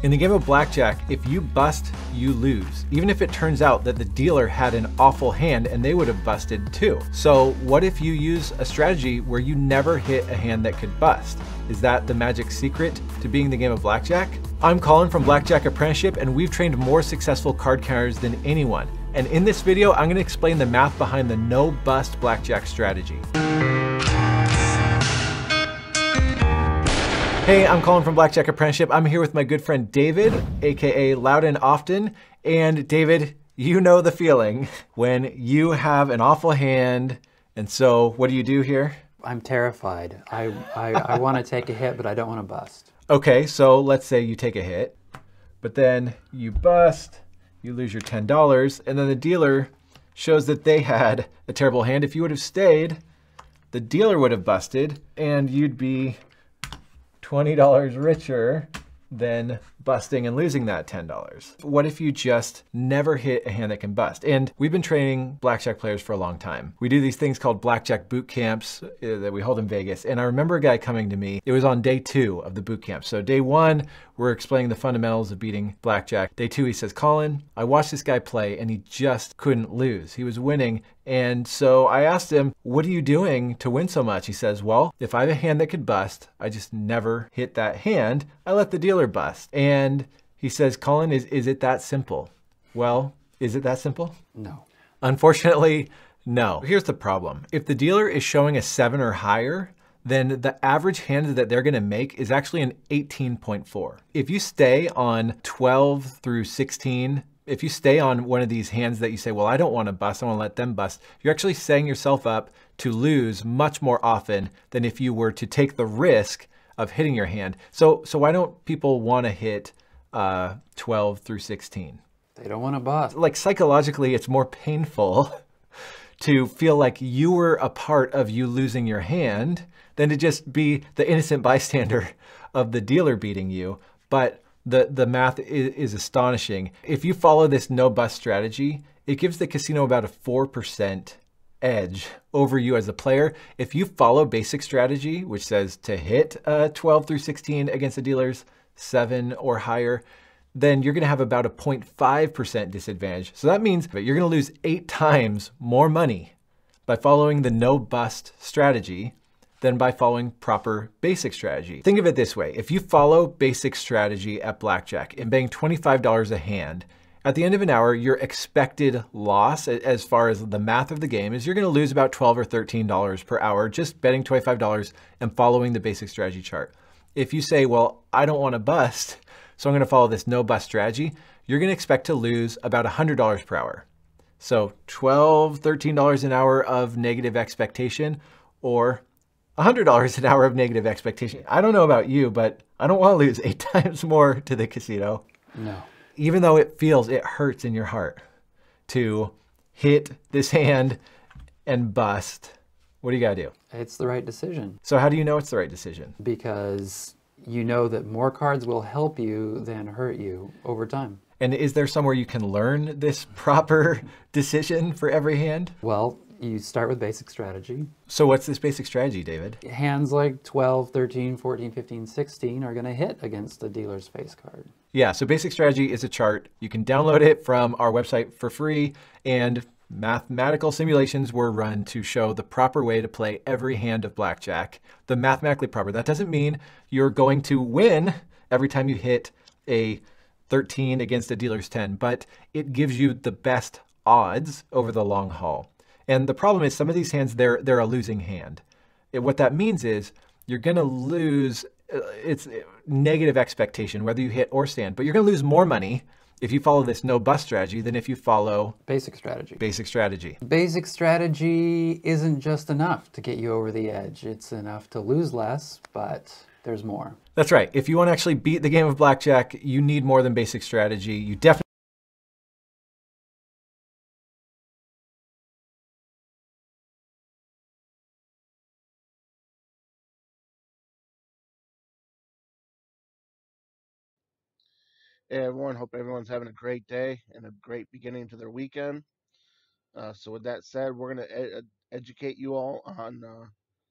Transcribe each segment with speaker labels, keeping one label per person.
Speaker 1: In the game of blackjack, if you bust, you lose, even if it turns out that the dealer had an awful hand and they would have busted too. So what if you use a strategy where you never hit a hand that could bust? Is that the magic secret to being the game of blackjack? I'm Colin from Blackjack Apprenticeship, and we've trained more successful card counters than anyone. And in this video, I'm going to explain the math behind the no bust blackjack strategy. Hey, I'm Colin from Blackjack Apprenticeship. I'm here with my good friend David, aka Loud and Often. And David, you know the feeling when you have an awful hand. And so what do you do here?
Speaker 2: I'm terrified. I want to take a hit, but I don't want to bust.
Speaker 1: Okay, so let's say you take a hit, but then you bust, you lose your $10, and then the dealer shows that they had a terrible hand. If you would have stayed, the dealer would have busted, and you'd be $20 richer than busting and losing that $10. What if you just never hit a hand that can bust? And we've been training blackjack players for a long time. We do these things called blackjack boot camps that we hold in Vegas. And I remember a guy coming to me, it was on day 2 of the boot camp. So day 1, we're explaining the fundamentals of beating blackjack. Day 2, he says, Colin, I watched this guy play and he just couldn't lose. He was winning. And so I asked him, what are you doing to win so much? He says, well, if I have a hand that could bust, I just never hit that hand. I let the dealer bust. And he says, Colin, is it that simple? Well, is it that simple?
Speaker 2: No.
Speaker 1: Unfortunately, no. Here's the problem. If the dealer is showing a 7 or higher, then the average hand that they're gonna make is actually an 18.4. If you stay on 12 through 16, if you stay on one of these hands that you say, well, I don't want to bust, I want to let them bust, you're actually setting yourself up to lose much more often than if you were to take the risk of hitting your hand. So why don't people want to hit 12 through 16?
Speaker 2: They don't want to bust.
Speaker 1: Like psychologically, it's more painful to feel like you were a part of you losing your hand than to just be the innocent bystander of the dealer beating you. But the math is astonishing. If you follow this no bust strategy, it gives the casino about a 4% edge over you as a player. If you follow basic strategy, which says to hit 12 through 16 against the dealer's 7 or higher, then you're gonna have about a 0.5% disadvantage. So that means that you're gonna lose 8 times more money by following the no bust strategy than by following proper basic strategy. Think of it this way. If you follow basic strategy at blackjack and betting $25 a hand, at the end of an hour, your expected loss, as far as the math of the game, is you're gonna lose about $12 or $13 per hour just betting $25 and following the basic strategy chart. If you say, well, I don't wanna bust, so I'm gonna follow this no bust strategy, you're gonna expect to lose about $100 per hour. So $12, $13 an hour of negative expectation, or $100 an hour of negative expectation. I don't know about you, but I don't want to lose 8 times more to the casino.
Speaker 2: No.
Speaker 1: Even though it hurts in your heart to hit this hand and bust. What do you got to do?
Speaker 2: It's the right decision.
Speaker 1: So how do you know it's the right decision?
Speaker 2: Because you know that more cards will help you than hurt you over time.
Speaker 1: And is there somewhere you can learn this proper decision for every hand?
Speaker 2: Well, you start with basic strategy.
Speaker 1: So what's this basic strategy, David?
Speaker 2: Hands like 12, 13, 14, 15, 16 are going to hit against the dealer's face card.
Speaker 1: Yeah, so basic strategy is a chart. You can download it from our website for free, and mathematical simulations were run to show the proper way to play every hand of blackjack. The mathematically proper. That doesn't mean you're going to win every time you hit a 13 against a dealer's 10, but it gives you the best odds over the long haul. And the problem is some of these hands, they're a losing hand. What that means is you're gonna lose, it's negative expectation, whether you hit or stand, but you're gonna lose more money if you follow this no bust strategy than if you follow
Speaker 2: basic strategy.
Speaker 1: Basic strategy.
Speaker 2: Basic strategy isn't just enough to get you over the edge. It's enough to lose less, but there's more.
Speaker 1: That's right. If you want to actually beat the game of blackjack, you need more than basic strategy. You definitely
Speaker 3: Hey everyone, hope everyone's having a great day and a great beginning to their weekend. So with that said, we're going to educate you all on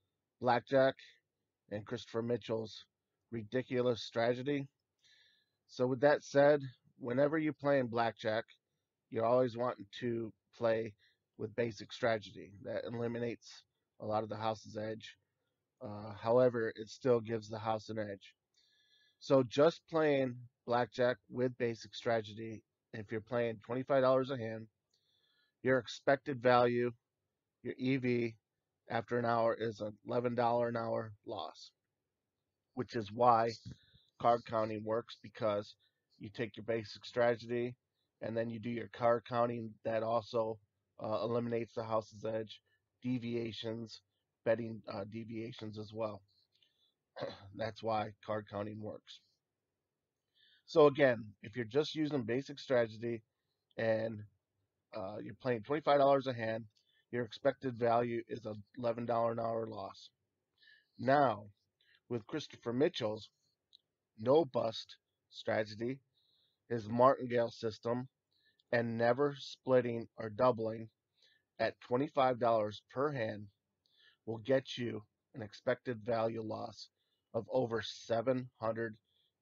Speaker 3: blackjack and Christopher Mitchell's ridiculous strategy. So with that said, whenever you're playing blackjack, you're always wanting to play with basic strategy. That eliminates a lot of the house's edge. However, it still gives the house an edge. So just playing blackjack with basic strategy, if you're playing $25 a hand, your expected value, your EV, after an hour is an $11 an hour loss, which is why card counting works, because you take your basic strategy and then you do your card counting. That also eliminates the house's edge, deviations, betting deviations as well. That's why card counting works. So again, if you're just using basic strategy and you're playing $25 a hand, your expected value is a $11 an hour loss. Now, with Christopher Mitchell's no bust strategy, his martingale system, and never splitting or doubling at $25 per hand will get you an expected value loss of over $726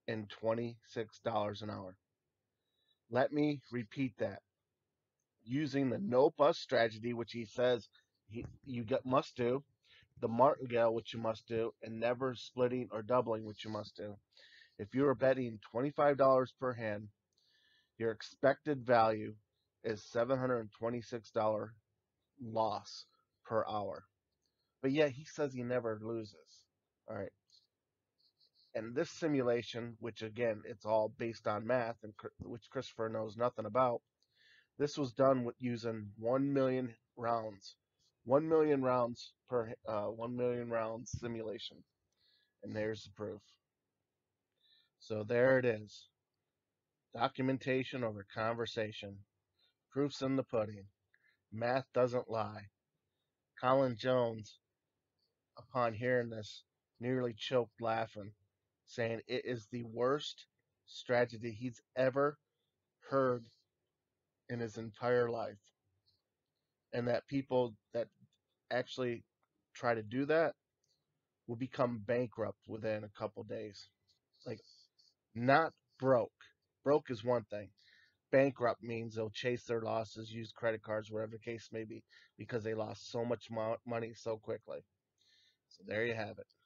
Speaker 3: an hour. Let me repeat that. Using the no bust strategy, which he says must do, the martingale, which you must do, and never splitting or doubling, which you must do. If you are betting $25 per hand, your expected value is $726 loss per hour. But yet he says he never loses. All right. And this simulation, which again, it's all based on math, and which Christopher knows nothing about, this was done with using 1 million rounds. 1 million rounds per 1 million rounds simulation. And there's the proof. So there it is. Documentation over conversation. Proof's in the pudding. Math doesn't lie. Colin Jones, upon hearing this, nearly choked laughing, saying it is the worst strategy he's ever heard in his entire life. And that people that actually try to do that will become bankrupt within a couple days. Like, not broke. Broke is one thing. Bankrupt means they'll chase their losses, use credit cards, whatever the case may be, because they lost so much money so quickly. So there you have it.